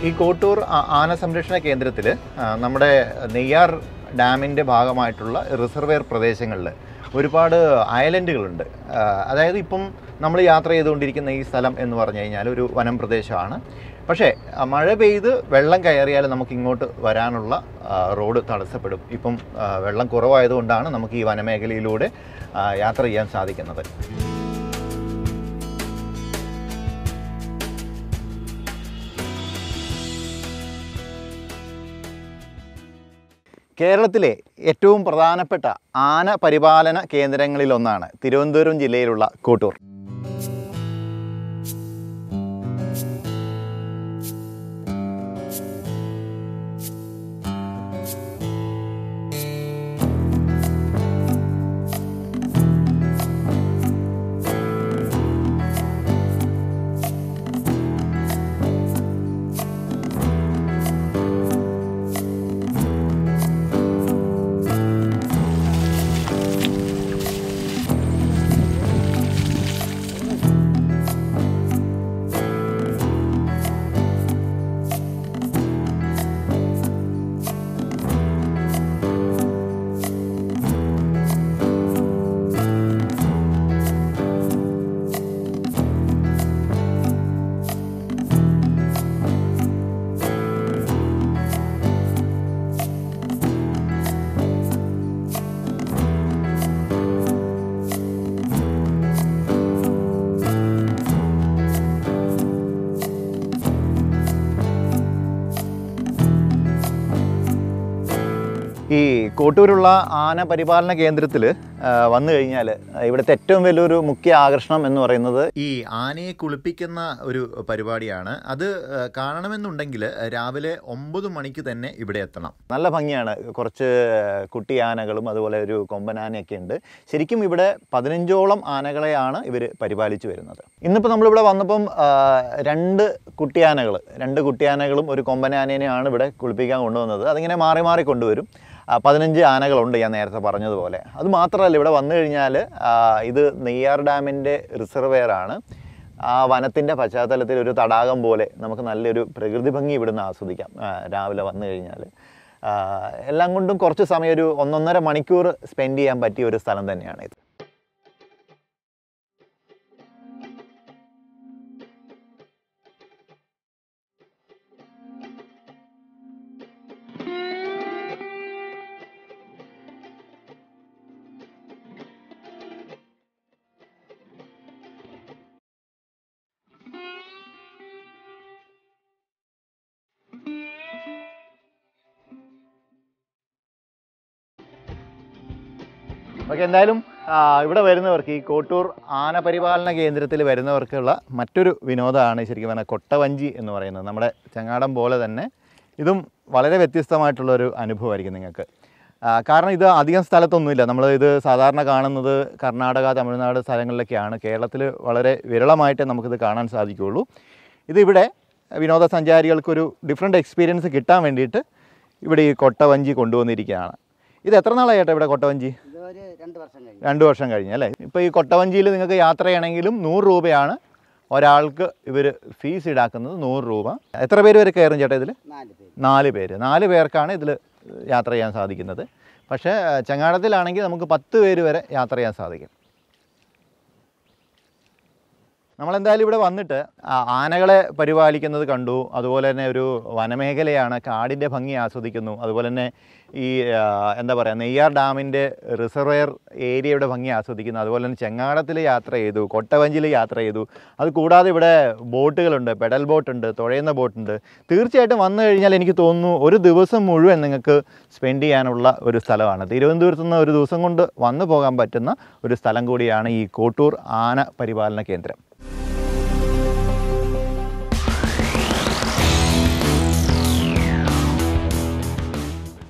ഈ കോട്ടൂർ ആന സംരക്ഷണ കേന്ദ്രത്തിൽ നമ്മുടെ നെയ്യാർ ഡാമിൻ്റെ ഭാഗമായിട്ടുള്ള റിസർവെയർ പ്രദേശങ്ങളിൽ ഒരുപാട് ഐലൻഡുകളുണ്ട്. അതായത് ഇപ്പം നമ്മൾ യാത്ര ചെയ്തുകൊണ്ടിരിക്കുന്ന ഈ സ്ഥലം എന്ന് പറഞ്ഞു കഴിഞ്ഞാൽ ഒരു വനം പ്രദേശമാണ്. പക്ഷേ മഴ പെയ്ത് വെള്ളം കയറിയാൽ നമുക്ക് ഇങ്ങോട്ട് വരാനുള്ള റോഡ് തടസ്സപ്പെടും. ഇപ്പം വെള്ളം കുറവായതുകൊണ്ടാണ് നമുക്ക് ഈ വനമേഖലയിലൂടെ യാത്ര ചെയ്യാൻ സാധിക്കുന്നത്. കേരളത്തിലെ ഏറ്റവും പ്രധാനപ്പെട്ട ആന പരിപാലന കേന്ദ്രങ്ങളിലൊന്നാണ് തിരുവനന്തപുരം ജില്ലയിലുള്ള കോട്ടൂർ. ഈ കോട്ടൂരുള്ള ആന പരിപാലന കേന്ദ്രത്തിൽ വന്നു കഴിഞ്ഞാൽ ഇവിടുത്തെ ഏറ്റവും വലിയൊരു മുഖ്യ ആകർഷണം എന്ന് പറയുന്നത് ഈ ആനയെ കുളിപ്പിക്കുന്ന ഒരു പരിപാടിയാണ്. അത് കാണണമെന്നുണ്ടെങ്കിൽ രാവിലെ 9 മണിക്ക് തന്നെ ഇവിടെ എത്തണം. നല്ല ഭംഗിയാണ്. കുറച്ച് കുട്ടി ആനകളും അതുപോലെ ഒരു കൊമ്പൻ ആനയൊക്കെ ഉണ്ട്. ശരിക്കും ഇവിടെ 15ഓളം ആനകളെയാണ് ഇവർ പരിപാലിച്ചു വരുന്നത്. ഇന്നിപ്പോൾ നമ്മളിവിടെ വന്നപ്പം 2 കുട്ടിയാനകളും ഒരു കൊമ്പൻ ആനേനെയാണ് ഇവിടെ കുളിപ്പിക്കാൻ കൊണ്ടുവന്നത്. അതിങ്ങനെ മാറി മാറി കൊണ്ടുവരും. 15 ആനകളുണ്ട് ഞാൻ നേരത്തെ പറഞ്ഞതുപോലെ. അത് മാത്രമല്ല, ഇവിടെ വന്നു കഴിഞ്ഞാൽ ഇത് നെയ്യാർ ഡാമിൻ്റെ റിസർവെയർ ആണ്. ആ വനത്തിൻ്റെ പശ്ചാത്തലത്തിൽ ഒരു തടാകം പോലെ നമുക്ക് നല്ലൊരു പ്രകൃതി ഭംഗി ഇവിടുന്ന് ആസ്വദിക്കാം. രാവിലെ വന്നു കഴിഞ്ഞാൽ എല്ലാം കൊണ്ടും കുറച്ച് സമയം, ഒരു 1.5 മണിക്കൂർ സ്പെൻഡ് ചെയ്യാൻ പറ്റിയ ഒരു സ്ഥലം തന്നെയാണ് ഇത്. ഓക്കെ, എന്തായാലും ഇവിടെ വരുന്നവർക്ക്, ഈ കോട്ടൂർ ആന പരിപാലന കേന്ദ്രത്തിൽ വരുന്നവർക്കുള്ള മറ്റൊരു വിനോദമാണ് ശരിക്കും പറഞ്ഞാൽ കൊട്ടവഞ്ചി എന്ന് പറയുന്നത്. നമ്മുടെ ചങ്ങാടം പോലെ തന്നെ ഇതും വളരെ വ്യത്യസ്തമായിട്ടുള്ളൊരു അനുഭവമായിരിക്കും നിങ്ങൾക്ക്. കാരണം ഇത് അധികം സ്ഥലത്തൊന്നുമില്ല. നമ്മൾ ഇത് സാധാരണ കാണുന്നത് കർണാടക, തമിഴ്നാട് സ്ഥലങ്ങളിലൊക്കെയാണ്. കേരളത്തിൽ വളരെ വിരളമായിട്ടേ നമുക്കിത് കാണാൻ സാധിക്കുകയുള്ളൂ. ഇതിവിടെ വിനോദസഞ്ചാരികൾക്കൊരു ഡിഫറെൻ്റ് എക്സ്പീരിയൻസ് കിട്ടാൻ വേണ്ടിയിട്ട് ഇവിടെ ഈ കൊട്ടവഞ്ചി കൊണ്ടുവന്നിരിക്കുകയാണ്. ഇത് എത്ര നാളായിട്ടോ ഇവിടെ കൊട്ടവഞ്ചി? 2 വർഷം കഴിഞ്ഞ് അല്ലേ? ഇപ്പോൾ ഈ കൊട്ടവഞ്ചിയിൽ നിങ്ങൾക്ക് യാത്ര ചെയ്യണമെങ്കിലും 100 രൂപയാണ് ഒരാൾക്ക് ഇവർ ഫീസ് ഈടാക്കുന്നത്. 100 രൂപ. എത്ര പേര് വരെ കയറും ചേട്ടാ ഇതിൽ? 4 പേര്. 4 പേർക്കാണ് ഇതിൽ യാത്ര ചെയ്യാൻ സാധിക്കുന്നത്. പക്ഷേ ചങ്ങാടത്തിലാണെങ്കിൽ നമുക്ക് 10 പേര് വരെ യാത്ര ചെയ്യാൻ സാധിക്കും. നമ്മളെന്തായാലും ഇവിടെ വന്നിട്ട് ആനകളെ പരിപാലിക്കുന്നത് കണ്ടു. അതുപോലെ തന്നെ ഒരു വനമേഖലയാണ്, കാടിൻ്റെ ഭംഗി ആസ്വദിക്കുന്നു. അതുപോലെ തന്നെ ഈ എന്താ പറയുക, നെയ്യാർ ഡാമിൻ്റെ റിസർവെയർ ഏരിയയുടെ ഭംഗി ആസ്വദിക്കുന്നു. അതുപോലെ തന്നെ ചെങ്ങാടത്തിൽ യാത്ര ചെയ്തു, കൊട്ടവഞ്ചിയിൽ യാത്ര ചെയ്തു. അത് കൂടാതെ ഇവിടെ ബോട്ടുകളുണ്ട്, പെഡൽ ബോട്ടുണ്ട്, തുഴയുന്ന ബോട്ടുണ്ട്. തീർച്ചയായിട്ടും വന്നു കഴിഞ്ഞാൽ എനിക്ക് തോന്നുന്നു ഒരു ദിവസം മുഴുവൻ നിങ്ങൾക്ക് സ്പെൻഡ് ചെയ്യാനുള്ള ഒരു സ്ഥലമാണ്. തിരുവനന്തപുരത്ത് നിന്ന് ഒരു ദിവസം കൊണ്ട് വന്നു പോകാൻ പറ്റുന്ന ഒരു സ്ഥലം കൂടിയാണ് ഈ കോട്ടൂർ ആന പരിപാലന കേന്ദ്രം.